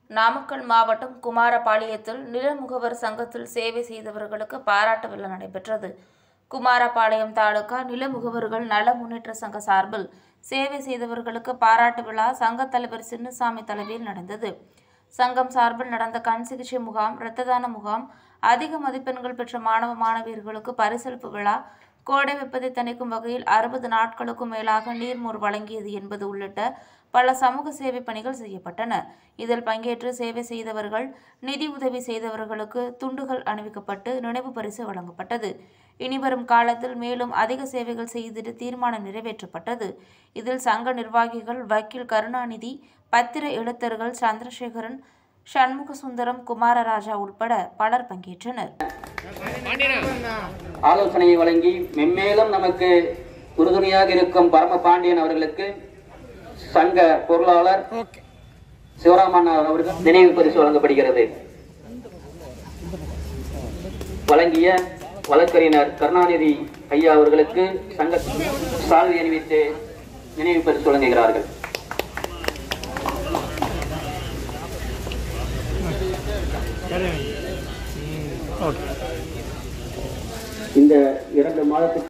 நாமக்கல் மாவட்டம் குமாரபாளையத்தில் நில முகவர் சங்கத்தில் சேவை செய்தவர்களுக்கு பாராட்டு விழா நடைபெற்றது. குமாரபாளையம் தாலுகா நில முகவர்கள் நல முன்னேற்ற சங்க சார்பில் சேவை செய்தவர்களுக்கு பாராட்டு விழா சங்க தலைவர் சின்னசாமி தலைமையில் நடந்தது. சங்கம் சார்பில் நடந்த கண் சிகிச்சை முகாம், இரத்த தான முகாம், அதிக மதிப்பெண்கள் பெற்ற மாணவ மாணவியர்களுக்கு பரிசளிப்பு விழா, கோடை வெப்பத்தை தணிக்கும் வகையில் 60 நாட்களுக்கும் மேலாக நீர்மோர் வழங்கியது என்பது உள்ளிட்ட பல சமூக சேவை பணிகள் செய்யப்பட்டன. இதில் பங்கேற்று சேவை செய்தவர்கள், நிதி உதவி செய்தவர்களுக்கு துண்டுகள் அணிவிக்கப்பட்டு நினைவு பரிசு வழங்கப்பட்டது. இனிவரும் காலத்தில் மேலும் அதிக சேவைகள் செய்திட தீர்மானம் நிறைவேற்றப்பட்டது. இதில் சங்க நிர்வாகிகள் வக்கீல் கருணாநிதி, பத்திர எழுத்தர்கள் சந்திரசேகரன், சண்முகசுந்தரம், குமாரராஜா உட்பட பலர் பங்கேற்றனர். ஆலோசனையை வழங்கி மென்மேலும் நமக்கு உறுதுணையாக இருக்கும் பரம பாண்டியன் அவர்களுக்கு சங்க பொருளாளர் சிவராமன் அவர்கள் நினைவு பரிசு வழங்கப்படுகிறது. வழங்கிய வழக்கறிஞர் கருணாநிதி ஐயா அவர்களுக்கு சங்க சால்வை அணிவித்து நினைவு பரிசு வழங்குகிறார்கள். இந்த 2 மாதத்துக்கு